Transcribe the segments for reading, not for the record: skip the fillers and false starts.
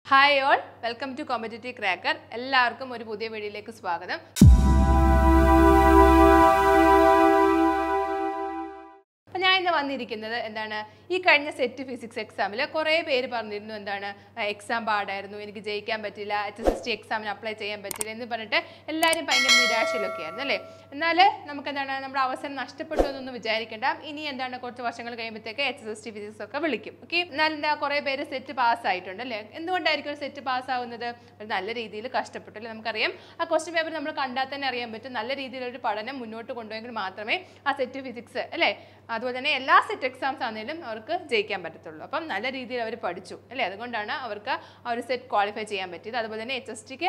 Hi all, welcome to Competitive Cracker. എല്ലാവർക്കും ഒരു പുതിയ വീഡിയോയിലേക്ക് സ്വാഗതം. ഞാൻ ഇന്ന് വന്നിരിക്കുന്നത് എന്താണ് ഈ കഴിഞ്ഞ സെറ്റ് ഫിസിക്സ് എക്സാമിൽ കുറേ പേര് പറഞ്ഞിരുന്നു എന്താണ് എക്സാം പാടായിരുന്നു, എനിക്ക് ജയിക്കാൻ പറ്റില്ല, HSST എക്സാമിന് അപ്ലൈ ചെയ്യാൻ പറ്റില്ല എന്ന് പറഞ്ഞിട്ട് എല്ലാവരും ഭയങ്കര നിരാശയിലൊക്കെ ആയിരുന്നു അല്ലേ. എന്നാൽ നമുക്ക് എന്താണ് നമ്മുടെ അവസരം നഷ്ടപ്പെട്ടു എന്നൊന്നും വിചാരിക്കേണ്ട. ഇനി എന്താണ് കുറച്ച് വർഷങ്ങൾ കഴിയുമ്പോഴത്തേക്ക് HSST ഫിസിക്സ് ഒക്കെ വിളിക്കും. ഓക്കെ, എന്നാൽ എന്താ കുറേ പേര് സെറ്റ് പാസ്സായിട്ടുണ്ട് അല്ലേ. എന്തുകൊണ്ടായിരിക്കും ഒരു സെറ്റ് പാസ്സാവുന്നത്? ഒരു നല്ല രീതിയിൽ കഷ്ടപ്പെട്ടു അല്ലേ. നമുക്കറിയാം ആ ക്വസ്റ്റ്യൻ പേപ്പർ നമ്മൾ കണ്ടാൽ തന്നെ അറിയാൻ പറ്റും നല്ല രീതിയിലൊരു പഠനം മുന്നോട്ട് കൊണ്ടുപോയെങ്കിൽ മാത്രമേ ആ സെറ്റ് ഫിസിക്സ് അല്ലേ അതുപോലെ തന്നെ എല്ലാ സെറ്റ് എക്സാംസ് ആണെങ്കിലും അവർക്ക് ജയിക്കാൻ പറ്റത്തുള്ളൂ. അപ്പം നല്ല രീതിയിൽ അവർ പഠിച്ചു അല്ലേ, അതുകൊണ്ടാണ് അവർക്ക് ആ ഒരു സെറ്റ് ക്വാളിഫൈ ചെയ്യാൻ പറ്റിയത്. അതുപോലെ തന്നെ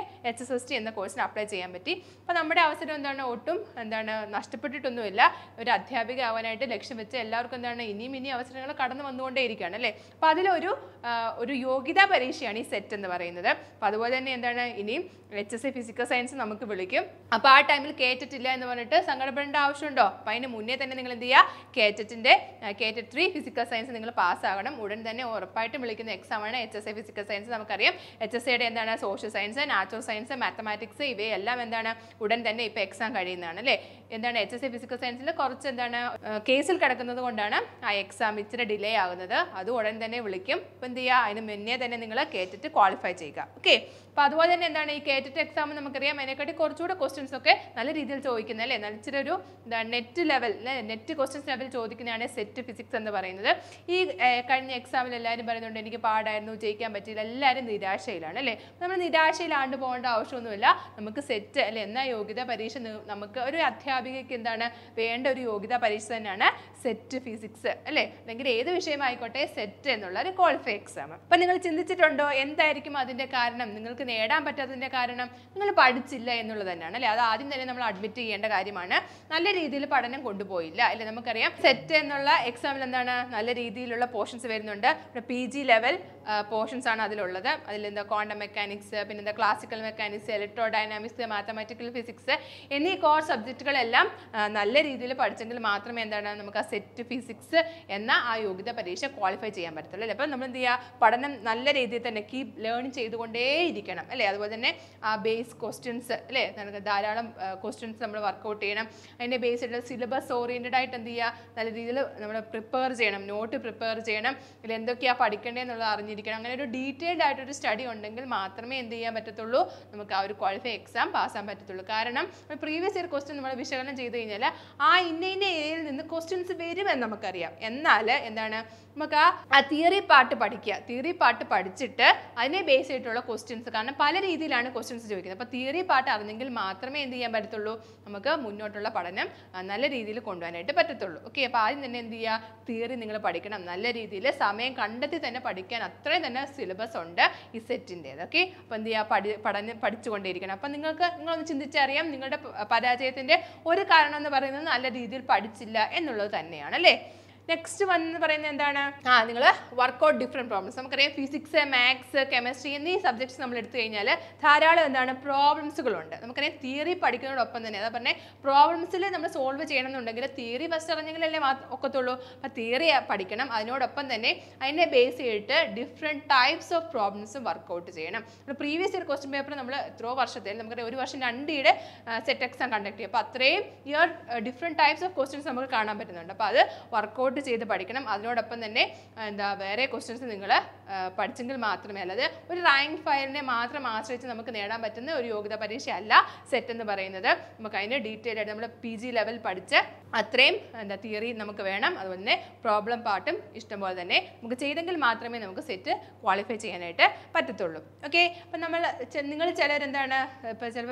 HSST എന്ന കോഴ്സിന് അപ്ലൈ ചെയ്യാൻ പറ്റി. അപ്പോൾ നമ്മുടെ അവസരം എന്താണ് ഒട്ടും നഷ്ടപ്പെട്ടിട്ടൊന്നുമില്ല. ഒരു അധ്യാപിക ആവാനായിട്ട് ലക്ഷ്യം വെച്ച് എല്ലാവർക്കും എന്താണ് ഇനിയും അവസരങ്ങൾ കടന്നു വന്നുകൊണ്ടേയിരിക്കുകയാണ് അല്ലേ. അപ്പോൾ അതിലൊരു യോഗ്യതാ പരീക്ഷയാണ് ഈ സെറ്റ് എന്ന് പറയുന്നത്. അപ്പോൾ അതുപോലെ തന്നെ എന്താണ് ഇനിയും HSC ഫിസിക്കൽ സയൻസ് നമുക്ക് വിളിക്കും. അപ്പോൾ ആ ടൈമിൽ കേറ്റില്ല എന്ന് പറഞ്ഞിട്ട് സങ്കടപ്പെടേണ്ട ആവശ്യമുണ്ടോ? അപ്പോൾ അതിന് മുന്നേ തന്നെ നിങ്ങൾ എന്ത് ചെയ്യുക, കേറ്ററ്റ് 3 ഫിസിക്കൽ സയൻസ് നിങ്ങൾ പാസ്സാകണം. ഉടൻ തന്നെ ഉറപ്പായിട്ടും വിളിക്കുന്ന എക്സാമാണ് HSC ഫിസിക്കൽ സയൻസ്. നമുക്കറിയാം HSCയുടെ എന്താണ് social science, natural science, mathematics ഇവയെല്ലാം എന്താണ് ഉടൻ തന്നെ ഇപ്പോൾ എക്സാം കഴിയുന്നതാണ് അല്ലേ. എന്താണ് HSC ഫിസിക്കൽ സയൻസിൽ കുറച്ച് എന്താണ് കേസിൽ കിടക്കുന്നത് കൊണ്ടാണ് ആ എക്സാം ഇച്ചിരി ഡിലേ ആകുന്നത്. അത് ഉടൻ തന്നെ വിളിക്കും. അപ്പോൾ എന്ത് ചെയ്യുക, അതിന് മുന്നേ തന്നെ നിങ്ങൾ കേറ്റിട്ട് ക്വാളിഫൈ ചെയ്യുക. ഓക്കെ, അപ്പോൾ അതുപോലെ തന്നെ എന്താണ് ഈ കേറ്റിട്ട് എക്സാം നമുക്കറിയാം അതിനെക്കാട്ടി കുറച്ചുകൂടെ ക്വസ്റ്റ്യൻസ് ഒക്കെ നല്ല രീതിയിൽ ചോദിക്കുന്നത് അല്ലേ. ഇച്ചിരി ഒരു NET level NET questions level ചോദിക്കുന്നതാണ് സെറ്റ് ഫിസിക്സ് എന്ന് പറയുന്നത്. ഈ കഴിഞ്ഞ എക്സാമിൽ എല്ലാവരും പറയുന്നുണ്ട് എനിക്ക് പാടായിരുന്നു, ജയിക്കാൻ പറ്റിയില്ല, എല്ലാവരും നിരാശയിലാണ് അല്ലേ. നമ്മൾ നിരാശയിലാണ്ട് പോകേണ്ട ആവശ്യമൊന്നുമില്ല. നമുക്ക് സെറ്റ് അല്ലെ എന്നാ യോഗ്യതാ പരീക്ഷ നമുക്ക് ഒരു അധ്യാപികയ്ക്ക് എന്താണ് വേണ്ട ഒരു യോഗ്യതാ പരീക്ഷ തന്നെയാണ് സെറ്റ് ഫിസിക്സ് അല്ലേ. അല്ലെങ്കിൽ ഏത് വിഷയമായിക്കോട്ടെ സെറ്റ് എന്നുള്ള ഒരു ക്വാളിഫൈ എക്സാം. അപ്പം നിങ്ങൾ ചിന്തിച്ചിട്ടുണ്ടോ എന്തായിരിക്കും അതിൻ്റെ കാരണം? നിങ്ങൾക്ക് നേടാൻ പറ്റാത്തതിൻ്റെ കാരണം നിങ്ങൾ പഠിച്ചില്ല എന്നുള്ളത് തന്നെയാണ് അല്ലേ. അത് ആദ്യം തന്നെ നമ്മൾ അഡ്മിറ്റ് ചെയ്യേണ്ട കാര്യമാണ്. നല്ല രീതിയിൽ പഠനം കൊണ്ടുപോയില്ല അല്ലേ. നമുക്കറിയാം സെറ്റ് എന്നുള്ള എക്സാമിൽ എന്താണ് നല്ല രീതിയിലുള്ള പോർഷൻസ് വരുന്നുണ്ട്. PG ലെവൽ പോർഷൻസ് ആണ് അതിലുള്ളത്. അതിലെന്താ ക്വാണ്ടം മെക്കാനിക്സ്, പിന്നെന്താ classical mechanics, electrodynamics, mathematical physics എന്നീ കോർ സബ്ജക്റ്റുകളെല്ലാം നല്ല രീതിയിൽ പഠിച്ചെങ്കിൽ മാത്രമേ എന്താണ് നമുക്ക് ആ സെറ്റ് ഫിസിക്സ് എന്ന ആ യോഗ്യത പരീക്ഷ ക്വാളിഫൈ ചെയ്യാൻ പറ്റത്തുള്ളൂ അല്ലേ. അപ്പം നമ്മൾ എന്ത് ചെയ്യുക, പഠനം നല്ല രീതിയിൽ തന്നെ കീപ് ലേണിംഗ് ചെയ്തുകൊണ്ടേയിരിക്കണം അല്ലേ. അതുപോലെ തന്നെ ആ ബേസ് ക്വസ്റ്റ്യൻസ് അല്ലേ നമുക്ക് ധാരാളം ക്വസ്റ്റ്യൻസ് നമ്മൾ വർക്കൗട്ട് ചെയ്യണം. അതിൻ്റെ ബേസ് ആയിട്ടുള്ള സിലബസ് ഓറിയൻറ്റഡ് ആയിട്ട് എന്ത് ചെയ്യുക, നല്ല രീതിയിൽ നമ്മൾ പ്രിപ്പയർ ചെയ്യണം, നോട്ട് പ്രിപ്പയർ ചെയ്യണം, ഇതിൽ എന്തൊക്കെയാണ് പഠിക്കേണ്ടതെന്നുള്ളത് അറിഞ്ഞിരിക്കണം. അങ്ങനെ ഒരു ഡീറ്റെയിൽഡ് ആയിട്ടൊരു സ്റ്റഡി ഉണ്ടെങ്കിൽ മാത്രമേ എന്ത് ചെയ്യാൻ പറ്റത്തുള്ളൂ, നമുക്ക് ആ ഒരു ക്വാളിഫൈ എക്സാം പാസ്സാൻ പറ്റത്തുള്ളൂ. കാരണം പ്രീവിയസ് ഇയർ ക്വസ്റ്റ്യൻ നമ്മൾ വിശകലനം ചെയ്ത് കഴിഞ്ഞാൽ ആ ഇന്ന ഏരിയയിൽ നിന്ന് ക്വസ്റ്റ്യൻസ് വരുമെന്ന് നമുക്കറിയാം. എന്നാൽ എന്താണ് നമുക്ക് ആ തിയറി പാർട്ട് പഠിക്കുക. തിയറി പാർട്ട് പഠിച്ചിട്ട് അതിനെ ബേസ് ചെയ്തിട്ടുള്ള ക്വസ്റ്റ്യൻസ്, കാരണം പല രീതിയിലാണ് ക്വസ്റ്റ്യൻസ് ചോദിക്കുന്നത്. അപ്പോൾ തിയറി പാർട്ട് അറിഞ്ഞെങ്കിൽ മാത്രമേ എന്ത് ചെയ്യാൻ പറ്റത്തുള്ളൂ, നമുക്ക് മുന്നോട്ടുള്ള പഠനം നല്ല രീതിയിൽ കൊണ്ടുപോകാനായിട്ട് പറ്റത്തുള്ളൂ. ഓക്കെ, അപ്പോൾ ആദ്യം തന്നെ എന്ത് ചെയ്യുക, തിയറി നിങ്ങൾ പഠിക്കണം. നല്ല രീതിയിൽ സമയം കണ്ടെത്തി തന്നെ പഠിക്കാൻ അത്രയും തന്നെ സിലബസ് ഉണ്ട് ഈ സെറ്റിൻ്റേത്. ഓക്കെ, അപ്പോൾ എന്ത് ചെയ്യുക, പഠിച്ചുകൊണ്ടേയിരിക്കണം. അപ്പം നിങ്ങളൊന്ന് ചിന്തിച്ചറിയാം, നിങ്ങളുടെ പരാജയത്തിൻ്റെ ഒരു കാരണം എന്ന് പറയുന്നത് നല്ല രീതിയിൽ പഠിച്ചില്ല എന്നുള്ളത് തന്നെയാണ് അല്ലേ. നെക്സ്റ്റ് വന്ന് പറയുന്നത് എന്താണ്, നിങ്ങൾ വർക്കൗട്ട് ഡിഫറെൻറ്റ് പ്രോബ്ലംസ്. നമുക്കറിയാം ഫിസിക്സ്, മാത്സ്, കെമിസ്ട്രി എന്നീ സബ്ജക്ട്സ് നമ്മൾ എടുത്തു കഴിഞ്ഞാൽ ധാരാളം എന്താണ് പ്രോബ്ലംസുകളുണ്ട്. നമുക്കറിയാം തിയറി പഠിക്കുന്നതോടൊപ്പം തന്നെ അതാ പറഞ്ഞാൽ പ്രോബ്ലംസിൽ നമ്മൾ സോൾവ് ചെയ്യണമെന്നുണ്ടെങ്കിൽ തിയറി ഫസ്റ്റ് അറിഞ്ഞെങ്കിലല്ലേ ഒക്കത്തുള്ളൂ. അപ്പോൾ തിയറി പഠിക്കണം, അതിനോടൊപ്പം തന്നെ അതിനെ ബേസ് ചെയ്തിട്ട് ഡിഫറെൻറ്റ് ടൈപ്സ് ഓഫ് പ്രോബ്ലംസും വർക്കൗട്ട് ചെയ്യണം. പ്രീവിയസ് ഇയർ ക്വസ്റ്റ്യൻ പേപ്പർ നമ്മൾ എത്രയോ വർഷത്തിൽ നമുക്കറിയാം ഒരു വർഷം 2 ഇയർ സെറ്റ് എക്സാം കണ്ടക്ട് ചെയ്യും. അപ്പോൾ അത്രയും year different types of questions നമുക്ക് കാണാൻ പറ്റുന്നുണ്ട്. അപ്പോൾ അത് വർക്കൗട്ട് ചെയ്ത് പഠിക്കണം. അതിനോടൊപ്പം തന്നെ വേറെ ക്വസ്റ്റ്യൻസ് നിങ്ങൾ പഠിച്ചെങ്കിൽ മാത്രമേ, അല്ലാതെ ഒരു റാങ്ക് ഫയലിനെ മാത്രം ആശ്രയിച്ച് നമുക്ക് നേടാൻ പറ്റുന്ന ഒരു യോഗ്യതാ പരീക്ഷ അല്ല സെറ്റ് എന്ന് പറയുന്നത്. നമുക്ക് അതിന് ഡീറ്റെയിൽ ആയിട്ട് നമ്മൾ PG ലെവൽ പഠിച്ച് അത്രയും തിയറി നമുക്ക് വേണം. അതുപോലെ തന്നെ പ്രോബ്ലം പാർട്ടും ഇഷ്ടംപോലെ തന്നെ നമുക്ക് ചെയ്തെങ്കിൽ മാത്രമേ നമുക്ക് സെറ്റ് ക്വാളിഫൈ ചെയ്യാനായിട്ട് പറ്റത്തുള്ളൂ. ഓക്കെ, അപ്പം നിങ്ങൾ ചിലരെന്താണ് ഇപ്പോൾ ചിലപ്പോൾ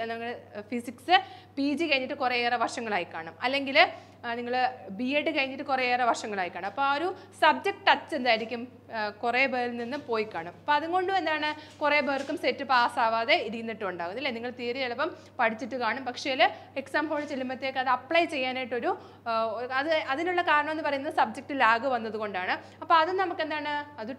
ഫിസിക്സ് PG കഴിഞ്ഞിട്ട് കുറേയേറെ വർഷങ്ങളായി കാണും, അല്ലെങ്കിൽ നിങ്ങൾ BEd കഴിഞ്ഞിട്ട് കുറേയേറെ വർഷങ്ങളായി കാണും. അപ്പോൾ ആ ഒരു സബ്ജക്ട് ടച്ച് എന്തായിരിക്കും കുറേ പേരിൽ നിന്ന് പോയി കാണും. അപ്പോൾ അതുകൊണ്ടും എന്താണ് കുറേ പേർക്കും സെറ്റ് പാസ്സാവാതെ ഇരുന്നിട്ടുണ്ടാകും അല്ലേ. നിങ്ങൾ തിയറി ചിലപ്പം പഠിച്ചിട്ട് കാണും, പക്ഷേ എക്സാം ഹോളിൽ ചെല്ലുമ്പോഴത്തേക്ക് അത് അപ്ലൈ ചെയ്യാനായിട്ടൊരു അതിനുള്ള കാരണം എന്ന് പറയുന്നത് സബ്ജക്റ്റ് ലാഗ് വന്നതുകൊണ്ടാണ്. അപ്പോൾ അത് നമുക്ക് എന്താണ്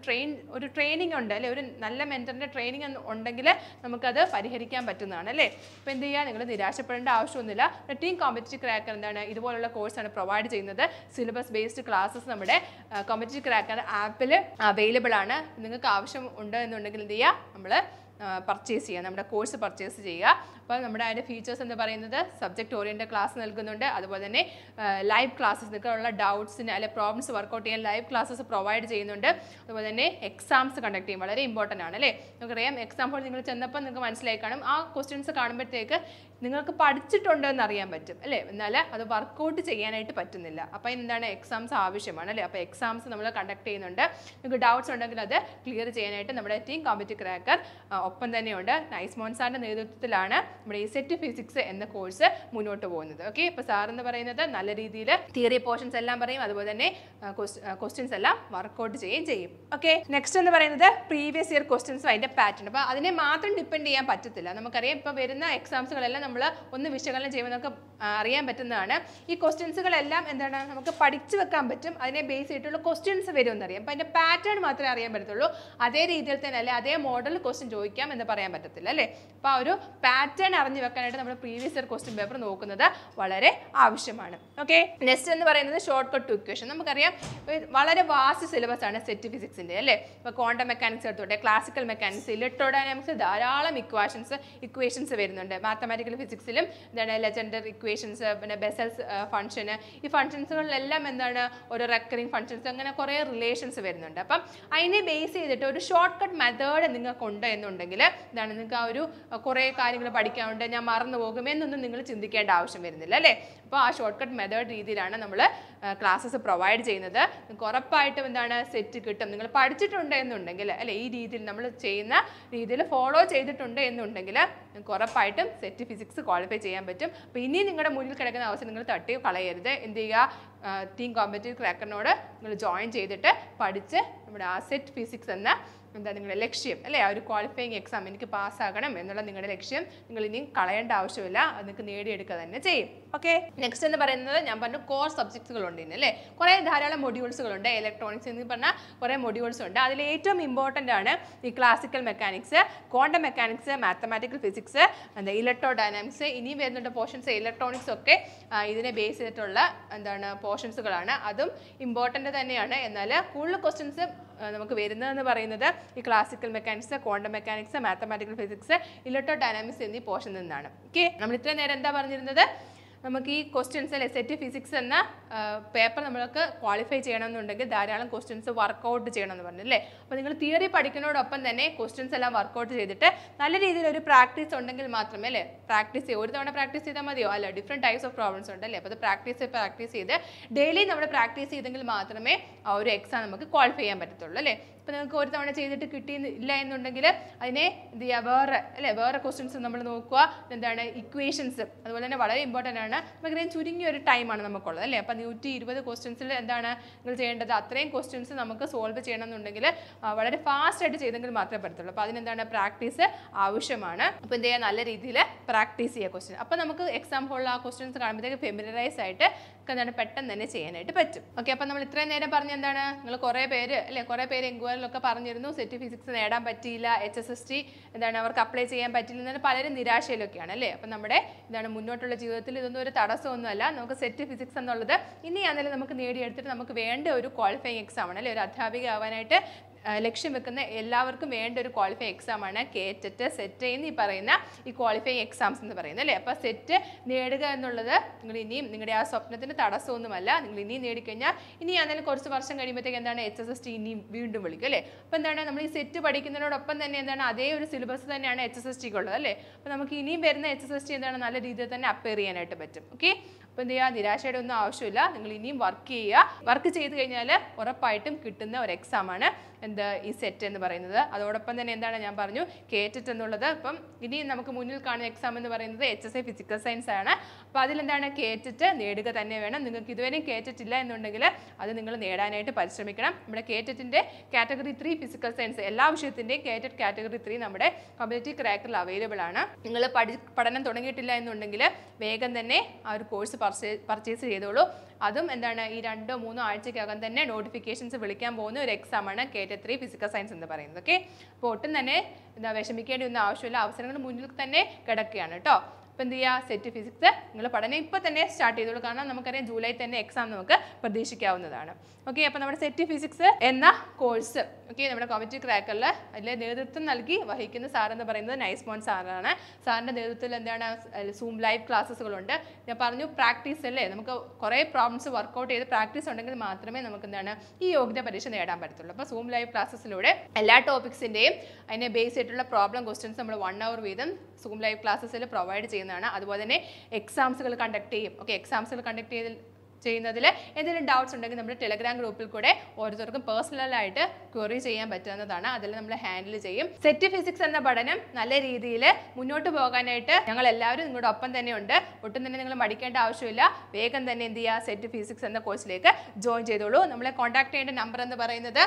ഒരു ട്രെയിനിങ് ഉണ്ട് അല്ലേ, ഒരു നല്ല മെൻറ്ററിൻ്റെ ട്രെയിനിങ് ഉണ്ടെങ്കിൽ നമുക്കത് പരിഹരിക്കാൻ പറ്റുന്നതാണ് അല്ലേ. അപ്പോൾ എന്ത് ചെയ്യുക, നിങ്ങൾ നിരാശപ്പെടേണ്ട ആവശ്യമൊന്നുമില്ല. ടീം കോമ്പറ്റിറ്റീവ് ക്രാക്കർ എന്താണ് ഇതുപോലുള്ള കോഴ്സാണ് പ്രൊവൈഡ് ചെയ്യുന്നത്. സിലബസ് ബേസ്ഡ് ക്ലാസ്സസ് നമ്മുടെ കോമ്പറ്റിറ്റീവ് ക്രാക്കർ ആപ്പിൽ അവൈലബിൾ ആണ്. നിങ്ങൾക്ക് ആവശ്യം ഉണ്ട് എന്നുണ്ടെങ്കിൽ എന്ത് ചെയ്യുക, നമ്മൾ പർച്ചേസ് ചെയ്യുക, നമ്മുടെ കോഴ്സ് പർച്ചേസ് ചെയ്യുക. അപ്പോൾ നമ്മുടെ അതിൻ്റെ ഫീച്ചേഴ്സ് എന്ന് പറയുന്നത് സബ്ജക്റ്റ് ഓറിയൻറ്റഡ് ക്ലാസ് നൽകുന്നുണ്ട്. അതുപോലെ തന്നെ ലൈവ് ക്ലാസ്സസ്, നിങ്ങൾക്കുള്ള ഡൗട്ട്സിന് അല്ലെങ്കിൽ പ്രോബ്ലംസ് വർക്കൗട്ട് ചെയ്യാൻ ലൈവ് ക്ലാസ്സസ് പ്രൊവൈഡ് ചെയ്യുന്നുണ്ട്. അതുപോലെ തന്നെ എക്സാംസ് കണ്ടക്ട് ചെയ്യും, വളരെ ഇമ്പോർട്ടൻ്റ് ആണ് അല്ലേ. നമുക്കറിയാം എക്സാം ഹോൾ നിങ്ങൾ ചെന്നപ്പോൾ നിങ്ങൾക്ക് മനസ്സിലായി കാണും, ആ ക്വസ്റ്റ്യൻസ് കാണുമ്പോഴത്തേക്ക് നിങ്ങൾക്ക് പഠിച്ചിട്ടുണ്ടെന്ന് അറിയാൻ പറ്റും അല്ലേ, എന്നാൽ അത് വർക്കൗട്ട് ചെയ്യാനായിട്ട് പറ്റുന്നില്ല. അപ്പോൾ എന്താണ്, എക്സാംസ് ആവശ്യമാണ് അല്ലേ. അപ്പോൾ എക്സാംസ് നമ്മൾ കണ്ടക്ട് ചെയ്യുന്നുണ്ട്. നിങ്ങൾക്ക് ഡൗട്ട്സ് ഉണ്ടെങ്കിൽ അത് ക്ലിയർ ചെയ്യാനായിട്ട് നമ്മുടെ ടീം കോമ്പറ്റീവ് ക്രാക്കർ ഒപ്പം തന്നെയുണ്ട്. നൈസ് മോൻ സാറിൻ്റെ നേതൃത്വത്തിലാണ് നമ്മുടെ ഈ സെറ്റ് ഫിസിക്സ് എന്ന കോഴ്സ് മുന്നോട്ട് പോകുന്നത്. ഓക്കെ, ഇപ്പോൾ സാർ എന്ന് പറയുന്നത് നല്ല രീതിയിൽ തിയറി പോർഷൻസ് എല്ലാം പറയും, അതുപോലെ തന്നെ ക്വസ്റ്റ്യൻസ് എല്ലാം വർക്കൗട്ട് ചെയ്യുകയും ചെയ്യും. ഓക്കെ, നെക്സ്റ്റ് എന്ന് പറയുന്നത് പ്രീവിയസ് ഇയർ ക്വസ്റ്റ്യൻസും അതിൻ്റെ പാറ്റേൺ. അപ്പോൾ അതിനെ മാത്രം ഡിപ്പെൻഡ് ചെയ്യാൻ പറ്റത്തില്ല. നമുക്കറിയാം ഇപ്പോൾ വരുന്ന എക്സാംസുകളെല്ലാം നമ്മൾ ഒന്ന് വിശകലനം ചെയ്യുമ്പോൾ നമുക്ക് അറിയാൻ പറ്റുന്നതാണ്. ഈ ക്വസ്റ്റ്യൻസുകളെല്ലാം എന്താണ്, നമുക്ക് പഠിച്ചു വെക്കാൻ പറ്റും, അതിനെ ബേസ് ചെയ്തിട്ടുള്ള ക്വസ്റ്റ്യൻസ് വരുമെന്നറിയാം. അപ്പോൾ അതിൻ്റെ പാറ്റേൺ മാത്രമേ അറിയാൻ പറ്റത്തുള്ളൂ. അതേ രീതിയിൽ തന്നെ അല്ലെ അതേ മോഡൽ ക്വസ്റ്റ്യൻ ചോദിക്കാം എന്ന് പറയാൻ പറ്റത്തില്ല അല്ലേ. അപ്പോൾ ആ ഒരു പാറ്റേൺ അറിഞ്ഞു വെക്കാനായിട്ട് നമ്മൾ പ്രീവിയസ് ഇയർ ക്വസ്റ്റ്യൻ പേപ്പർ നോക്കുന്നത് വളരെ ആവശ്യമാണ്. ഓക്കെ, നെക്സ്റ്റ് എന്ന് പറയുന്നത് ഷോർട്ട് കട്ട് ടു ഇക്വേഷൻ. നമുക്കറിയാം വളരെ വാസ്റ്റ് സിലബസ് ആണ് സെറ്റ് ഫിസിക്സിൻ്റെ അല്ലേ. ഇപ്പോൾ ക്വാണ്ടം മെക്കാനിക്സ് എടുത്തോട്ടെ, ക്ലാസിക്കൽ മെക്കാനിക്സ്, ഇലക്ട്രോഡൈനാമിക്സ്, ധാരാളം ഇക്വേഷൻസ് വരുന്നുണ്ട്. മാത്തമാറ്റിക്കൽ ഫിസിക്സിലും എന്താണ് ലെജൻഡർ ഇക്വേഷൻസ്, പിന്നെ ബെസൽസ് ഫംഗ്ഷന്, ഈ ഫംഗ്ഷൻസുകളിലെല്ലാം എന്താണ് ഓരോ റെക്കറിങ് ഫംഗ്ഷൻസ്, അങ്ങനെ കുറേ റിലേഷൻസ് വരുന്നുണ്ട്. അപ്പം അതിനെ ബേസ് ചെയ്തിട്ട് ഒരു ഷോർട്ട് കട്ട് മെത്തേഡ് നിങ്ങൾക്കുണ്ട് എന്നുണ്ടെങ്കിൽ എന്താണ്, നിങ്ങൾക്ക് ആ ഒരു കുറേ കാര്യങ്ങൾ പഠിക്കാനുണ്ട്, ഞാൻ മറന്നു പോകും എന്നൊന്നും നിങ്ങൾ ചിന്തിക്കേണ്ട ആവശ്യം വരുന്നില്ല അല്ലേ. അപ്പോൾ ആ ഷോർട്ട് കട്ട് മെത്തേഡ് രീതിയിലാണ് നമ്മൾ ക്ലാസ്സസ് പ്രൊവൈഡ് ചെയ്യുന്നത്. നിങ്ങൾക്ക് ഉറപ്പായിട്ടും എന്താണ് സെറ്റ് കിട്ടും. നിങ്ങൾ പഠിച്ചിട്ടുണ്ട് എന്നുണ്ടെങ്കിൽ അല്ലെ, ഈ രീതിയിൽ നമ്മൾ ചെയ്യുന്ന രീതിയിൽ ഫോളോ ചെയ്തിട്ടുണ്ട് എന്നുണ്ടെങ്കിൽ നിങ്ങൾക്ക് ഉറപ്പായിട്ടും സെറ്റ് ഫിസിക്സ് ക്വാളിഫൈ ചെയ്യാൻ പറ്റും. അപ്പോൾ ഇനി നിങ്ങളുടെ മുന്നിൽ കിടക്കുന്ന അവസരം നിങ്ങൾ തട്ടി കളയരുത്. എന്ത് ചെയ്യുക, ടീം കോമ്പറ്റീവ് ക്രാക്കറിനോട് നിങ്ങൾ ജോയിൻ ചെയ്തിട്ട് പഠിച്ച് നമ്മുടെ ആ സെറ്റ് ഫിസിക്സ് എന്ന എന്താ നിങ്ങളുടെ ലക്ഷ്യം അല്ലേ, ആ ഒരു ക്വാളിഫയിങ് എക്സാം എനിക്ക് പാസ്സാകണം എന്നുള്ള നിങ്ങളുടെ ലക്ഷ്യം നിങ്ങൾ ഇനിയും കളയേണ്ട ആവശ്യമില്ല, അത് നിങ്ങൾക്ക് നേടിയെടുക്കുക തന്നെ ചെയ്യും. ഓക്കെ, നെക്സ്റ്റ് എന്ന് പറയുന്നത് ഞാൻ പറഞ്ഞു കോർ സബ്ജക്ട്സുകളുണ്ട് ഇന്ന് അല്ലേ. കുറേ ധാരാളം മൊഡ്യൂൾസുകളുണ്ട്. ഇലക്ട്രോണിക്സ് എന്ന് പറഞ്ഞാൽ കുറേ മൊഡ്യൂൾസ് ഉണ്ട്. അതിൽ ഏറ്റവും ഇമ്പോർട്ടൻ്റ് ആണ് ഈ classical mechanics, quantum mechanics, mathematical physics, എന്താ ഇലക്ട്രോ ഡൈനാമിക്സ്, ഇനിയും വരുന്നുണ്ട് പോർഷൻസ്. ഇലക്ട്രോണിക്സ് ഒക്കെ ഇതിനെ ബേസ് ചെയ്തിട്ടുള്ള എന്താണ് പോർഷൻസുകളാണ്. അതും ഇമ്പോർട്ടൻ്റ് തന്നെയാണ്. എന്നാൽ കൂടുതൽ ക്വസ്റ്റ്യൻസ് നമുക്ക് വരുന്നതെന്ന് പറയുന്നത് ഈ classical mechanics, quantum mechanics, mathematical physics, electrodynamics എന്നീ പോർഷനിൽ നിന്നാണ്. ഓക്കെ, നമ്മൾ ഇത്രയും നേരം എന്താ പറഞ്ഞിരുന്നത്, നമുക്ക് ഈ ക്വസ്റ്റ്യൻസ് അല്ലെ സെറ്റ് ഫിസിക്സ് എന്ന പേപ്പർ നമ്മൾക്ക് ക്വാളിഫൈ ചെയ്യണമെന്നുണ്ടെങ്കിൽ ധാരാളം ക്വസ്റ്റ്യൻസ് വർക്കൗട്ട് ചെയ്യണമെന്ന് പറഞ്ഞു അല്ലേ. അപ്പോൾ നിങ്ങൾ തിയറി പഠിക്കുന്നതോടൊപ്പം തന്നെ ക്വസ്റ്റ്യൻസ് എല്ലാം വർക്കൗട്ട് ചെയ്തിട്ട് നല്ല രീതിയിൽ ഒരു പ്രാക്ടീസ് ഉണ്ടെങ്കിൽ മാത്രമേ അല്ലേ, പ്രാക്ടീസ് ചെയ്യുക. ഒരു തവണ പ്രാക്ടീസ് ചെയ്താൽ മതിയോ, അല്ല ഡിഫറെൻറ്റ് ടൈപ്സ് ഓഫ് പ്രോബ്ലംസ് ഉണ്ടല്ലേ. അപ്പോൾ അത് പ്രാക്ടീസ് ചെയ്ത് ഡെയിലി നമ്മൾ പ്രാക്ടീസ് ചെയ്തെങ്കിൽ മാത്രമേ ആ ഒരു എക്സാം നമുക്ക് ക്വാളിഫൈ ചെയ്യാൻ പറ്റത്തുള്ളൂ അല്ലേ. ഇപ്പോൾ നിങ്ങൾക്ക് ഒരു തവണ ചെയ്തിട്ട് കിട്ടിയില്ല എന്നുണ്ടെങ്കിൽ അതിനെ എന്ത് ചെയ്യുക, വേറെ ക്വസ്റ്റ്യൻസ് നമ്മൾ നോക്കുക. എന്താണ് ഇക്വേഷൻസ്, അതുപോലെ തന്നെ വളരെ ഇമ്പോർട്ടൻ്റ് ആണ്. നമുക്കറിയാം ചുരുങ്ങിയ ഒരു ടൈമാണ് നമുക്കുള്ളത് അല്ലേ. അപ്പോൾ 120 ക്വസ്റ്റ്യൻസിൽ എന്താണ് നിങ്ങൾ ചെയ്യേണ്ടത്, അത്രയും ക്വസ്റ്റ്യൻസ് നമുക്ക് സോൾവ് ചെയ്യണമെന്നുണ്ടെങ്കിൽ വളരെ ഫാസ്റ്റായിട്ട് ചെയ്തെങ്കിൽ മാത്രമേ പറ്റത്തുള്ളൂ. അപ്പോൾ അതിനെന്താണ് പ്രാക്ടീസ് ആവശ്യമാണ്. അപ്പോൾ എന്ത് ചെയ്യുക, നല്ല രീതിയിൽ പ്രാക്ടീസ് ചെയ്യുക ക്വസ്റ്റ്യൻ. അപ്പോൾ നമുക്ക് എക്സാം ഹോളിൽ ആ ക്വസ്റ്റ്യൻസ് കാണുമ്പോഴത്തേക്ക് ഫെമിലറൈസ് ആയിട്ട് എന്താണ് പെട്ടെന്ന് തന്നെ ചെയ്യാനായിട്ട് പറ്റും. ഓക്കെ, അപ്പോൾ നമ്മൾ ഇത്രയും നേരം പറഞ്ഞ എന്താണ്, നിങ്ങൾ കുറേ പേര് എൻക്വയറിലൊക്കെ പറഞ്ഞിരുന്നു സെറ്റ് ഫിസിക്സ് നേടാൻ പറ്റിയില്ല, HSST എന്താണ് അവർക്ക് അപ്ലൈ ചെയ്യാൻ പറ്റില്ല എന്നാണ് പലരും നിരാശയിലൊക്കെയാണ് അല്ലേ. അപ്പം നമ്മുടെ എന്താണ് മുന്നോട്ടുള്ള ജീവിതത്തിൽ ഇതൊന്നും ഒരു തടസ്സമൊന്നുമല്ല. നമുക്ക് സെറ്റ് ഫിസിക്സ് എന്നുള്ളത് ഇനിയാണെങ്കിലും നമുക്ക് നേടിയെടുത്തിട്ട് നമുക്ക് വേണ്ട ഒരു ക്വാളിഫയിങ് എക്സാം ആണ് അല്ലേ. ഒരു അധ്യാപിക ആവാനായിട്ട് ലക്ഷ്യം വെക്കുന്ന എല്ലാവർക്കും വേണ്ട ഒരു ക്വാളിഫൈ എക്സാമാണ് കേറ്ററ്റ്, സെറ്റ് എന്നീ പറയുന്ന ഈ ക്വാളിഫൈങ് എക്സാംസ് എന്ന് പറയുന്നത് അല്ലേ. അപ്പോൾ സെറ്റ് നേടുക എന്നുള്ളത് നിങ്ങൾ ഇനിയും നിങ്ങളുടെ ആ സ്വപ്നത്തിന് തടസ്സമൊന്നുമല്ല. നിങ്ങൾ ഇനിയും നേടിക്കഴിഞ്ഞാൽ ഇനിയാണെങ്കിലും കുറച്ച് വർഷം കഴിയുമ്പോഴത്തേക്ക് എന്താണ് HSST ഇനിയും വീണ്ടും വിളിക്കും അല്ലേ. അപ്പോൾ എന്താണ് നമ്മൾ ഈ സെറ്റ് പഠിക്കുന്നതിനോടൊപ്പം തന്നെ എന്താണ് അതേ ഒരു സിലബസ് തന്നെയാണ് HSSTക്ക് ഉള്ളത് അല്ലേ. അപ്പോൾ നമുക്ക് ഇനിയും വരുന്ന HSST എന്താണ് നല്ല രീതിയിൽ തന്നെ അപ്പയർ ചെയ്യാനായിട്ട് പറ്റും. ഓക്കെ, അപ്പോൾ എന്ത് ചെയ്യുക, നിരാശയുടെ ഒന്നും ആവശ്യമില്ല. നിങ്ങൾ ഇനിയും വർക്ക് ചെയ്യുക. വർക്ക് ചെയ്ത് കഴിഞ്ഞാൽ ഉറപ്പായിട്ടും കിട്ടുന്ന ഒരു എക്സാമാണ് എന്ത് ഈ സെറ്റ് എന്ന് പറയുന്നത്. അതോടൊപ്പം തന്നെ എന്താണ് ഞാൻ പറഞ്ഞു കേറ്ററ്റ് എന്നുള്ളത്. അപ്പം ഇനി നമുക്ക് മുന്നിൽ കാണുന്ന എക്സാം എന്ന് പറയുന്നത് HSI ഫിസിക്കൽ സയൻസ് ആണ്. അപ്പോൾ അതിലെന്താണ് കേറ്ററ്റ് നേടുക തന്നെ വേണം. നിങ്ങൾക്ക് ഇതുവരെയും കേറ്ററ്റ് ഇല്ല എന്നുണ്ടെങ്കിൽ അത് നിങ്ങൾ നേടാനായിട്ട് പരിശ്രമിക്കണം. നമ്മുടെ കേറ്ററ്റിൻ്റെ കാറ്റഗറി 3 ഫിസിക്കൽ സയൻസ് എല്ലാ വിഷയത്തിൻ്റെയും കേറ്ററ്റ് കാറ്റഗറി 3 നമ്മുടെ കോമ്പറ്റീവ് ക്രാക്കറിൽ അവൈലബിൾ ആണ്. നിങ്ങൾ പഠനം തുടങ്ങിയിട്ടില്ല എന്നുണ്ടെങ്കിൽ വേഗം തന്നെ ആ ഒരു കോഴ്സ് പർച്ചേസ് ചെയ്തോളൂ. അതും എന്താണ് ഈ 2-3 ആഴ്ചക്കകം തന്നെ നോട്ടിഫിക്കേഷൻസ് വിളിക്കാൻ പോകുന്ന ഒരു എക്സാമാണ് കേറ്ററ്റ് 3 ഫിസിക്കൽ സയൻസ് എന്ന് പറയുന്നത്. ഓക്കെ, അപ്പോൾ ഒട്ടും തന്നെ വിഷമിക്കേണ്ട ഒന്നും ആവശ്യമില്ല. അവസരങ്ങൾ മുന്നിൽ തന്നെ കിടക്കുകയാണ് കേട്ടോ. അപ്പോൾ എന്ത് ചെയ്യുക, സെറ്റ് ഫിസിക്സ് നിങ്ങൾ പഠനം ഇപ്പോൾ തന്നെ സ്റ്റാർട്ട് ചെയ്തോളൂ. കാരണം നമുക്കറിയാം ജൂലൈ തന്നെ എക്സാം നമുക്ക് പ്രതീക്ഷിക്കാവുന്നതാണ്. ഓക്കെ, അപ്പോൾ നമ്മുടെ സെറ്റ് ഫിസിക്സ് എന്ന കോഴ്സ് ഓക്കെ നമ്മുടെ കോമ്പറ്റീവ് ക്രാക്കറിൽ അതിൽ നേതൃത്വം നൽകി വഹിക്കുന്ന സാർ എന്ന് പറയുന്നത് നൈസ്മോൻ സാറാണ്. സാറിൻ്റെ നേതൃത്വത്തിൽ എന്താണ് സൂം ലൈവ് ക്ലാസ്സുകളുണ്ട്. ഞാൻ പറഞ്ഞു പ്രാക്ടീസ് അല്ലേ, നമുക്ക് കുറേ പ്രോബ്ലംസ് വർക്കൗട്ട് ചെയ്ത് പ്രാക്ടീസ് ഉണ്ടെങ്കിൽ മാത്രമേ നമുക്ക് എന്താണ് ഈ യോഗ്യത പരീക്ഷ നേടാൻ പറ്റത്തുള്ളൂ. അപ്പോൾ സൂം ലൈവ് ക്ലാസ്സസിലൂടെ എല്ലാ ടോപ്പിക്സിൻ്റെയും അതിനെ ബേസ് ചെയ്തിട്ടുള്ള പ്രോബ്ലം ക്വസ്റ്റ്യൻസ് നമ്മൾ 1 hour വീതം സൂം ലൈവ് ക്ലാസ്സസിൽ പ്രൊവൈഡ് ചെയ്യുന്നതാണ്. അതുപോലെ തന്നെ എക്സാംസുകൾ കണ്ടക്ട് ചെയ്യും. ഓക്കെ, എക്സാംസുകൾ കണ്ടക്ട് ചെയ്യുന്നതിൽ എന്തെങ്കിലും ഡൗട്ട്സ് ഉണ്ടെങ്കിൽ നമ്മുടെ ടെലഗ്രാം ഗ്രൂപ്പിൽ കൂടെ ഓരോരുത്തർക്കും പേഴ്സണലായിട്ട് ക്വറി ചെയ്യാൻ പറ്റുന്നതാണ്. അതിൽ നമ്മൾ ഹാൻഡിൽ ചെയ്യും. സെറ്റ് ഫിസിക്സ് എന്ന പഠനം നല്ല രീതിയിൽ മുന്നോട്ട് പോകാനായിട്ട് ഞങ്ങൾ എല്ലാവരും നിങ്ങളുടെ ഒപ്പം തന്നെ ഉണ്ട്. ഒട്ടും തന്നെ നിങ്ങൾ മടിക്കേണ്ട ആവശ്യമില്ല. വേഗം തന്നെ എന്ത് ചെയ്യുക, സെറ്റ് ഫിസിക്സ് എന്ന കോഴ്സിലേക്ക് ജോയിൻ ചെയ്തോളൂ. നമ്മളെ കോൺടാക്ട് ചെയ്യേണ്ട നമ്പർ എന്ന് പറയുന്നത്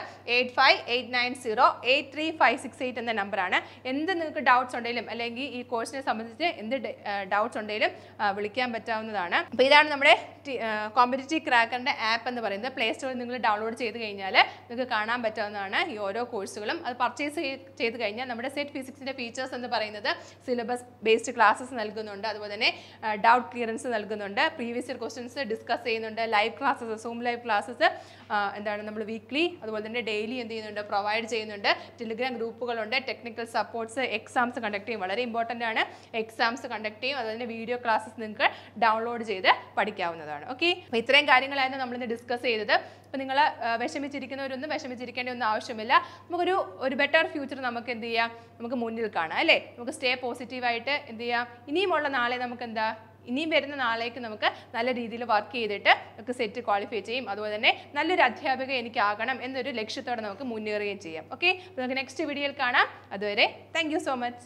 8589083568 എന്ന നമ്പറാണ്. എന്ത് നിങ്ങൾക്ക് ഡൗട്ട്സ് ഉണ്ടെങ്കിലും അല്ലെങ്കിൽ ഈ കോഴ്സിനെ സംബന്ധിച്ച് എന്ത് ഡൗട്ട്സ് ഉണ്ടെങ്കിലും വിളിക്കാൻ പറ്റാവുന്നതാണ്. അപ്പോൾ ഇതാണ് നമ്മുടെ കോമ്പറ്റീവ് ക്രാക്കറിൻ്റെ ആപ്പ് എന്ന് പറയുന്നത്. പ്ലേ സ്റ്റോറിൽ നിങ്ങൾ ഡൗൺലോഡ് ചെയ്ത് കഴിഞ്ഞാൽ നിങ്ങൾക്ക് കാണാൻ പറ്റാവുന്നതാണ് ഈ ഓരോ കോഴ്സുകളും. അത് പർച്ചേസ് ചെയ്ത് കഴിഞ്ഞാൽ നമ്മുടെ സെറ്റ് ഫിസിക്സിൻ്റെ ഫീച്ചേഴ്സ് എന്ന് പറയുന്നത് സിലബസ് ബേസ്ഡ് ക്ലാസ്സസ് നൽകുന്നുണ്ട്. അതുപോലെ തന്നെ ഡൗട്ട് ക്ലിയറൻസ് നൽകുന്നുണ്ട്. പ്രീവിയസ് ഇയർ ക്വസ്റ്റ്യൻസ് ഡിസ്കസ് ചെയ്യുന്നുണ്ട്. Live classes, Zoom live classes എന്താണ് നമ്മൾ വീക്ക്ലി അതുപോലെ തന്നെ ഡെയിലി എന്ത് ചെയ്യുന്നുണ്ട്, പ്രൊവൈഡ് ചെയ്യുന്നുണ്ട്. ടെലിഗ്രാം ഗ്രൂപ്പുകളുണ്ട്. ടെക്നിക്കൽ സപ്പോർട്ട്സ്, എക്സാംസ് കണ്ടക്ട് ചെയ്യും. വളരെ ഇമ്പോർട്ടൻ്റ് ആണ്. എക്സാംസ് കണ്ടക്ട് ചെയ്യും. അതുപോലെ തന്നെ വീഡിയോ ക്ലാസ്സസ് നിങ്ങൾക്ക് ഡൗൺലോഡ് ചെയ്ത് പഠിക്കാവുന്നതാണ്. ഓക്കെ, അപ്പോൾ ഇത്രയും കാര്യങ്ങളായിരുന്നു നമ്മളിന്ന് ഡിസ്കസ് ചെയ്തത്. അപ്പോൾ നിങ്ങൾ വിഷമിച്ചിരിക്കുന്നവരൊന്നും വിഷമിച്ചിരിക്കേണ്ട ഒന്നും ആവശ്യമില്ല. ഒരു ബെറ്റർ ഫ്യൂച്ചർ നമുക്ക് എന്ത് ചെയ്യാം, നമുക്ക് മുന്നിൽ കാണാം അല്ലേ. നമുക്ക് സ്റ്റേ പോസിറ്റീവായിട്ട് എന്ത് ചെയ്യാം, ഇനിയുമുള്ള നാളെ നമുക്ക് ഇനിയും വരുന്ന നാളേക്ക് നമുക്ക് നല്ല രീതിയിൽ വർക്ക് ചെയ്തിട്ട് നമുക്ക് സെറ്റ് ക്വാളിഫൈ ചെയ്യും. അതുപോലെ തന്നെ നല്ലൊരു അധ്യാപിക എനിക്കാകണം എന്നൊരു ലക്ഷ്യത്തോടെ നമുക്ക് മുന്നേറുകയും ചെയ്യാം. ഓക്കെ, നമുക്ക് നെക്സ്റ്റ് വീഡിയോയിൽ കാണാം. അതുവരെ താങ്ക് യു സോ മച്ച്.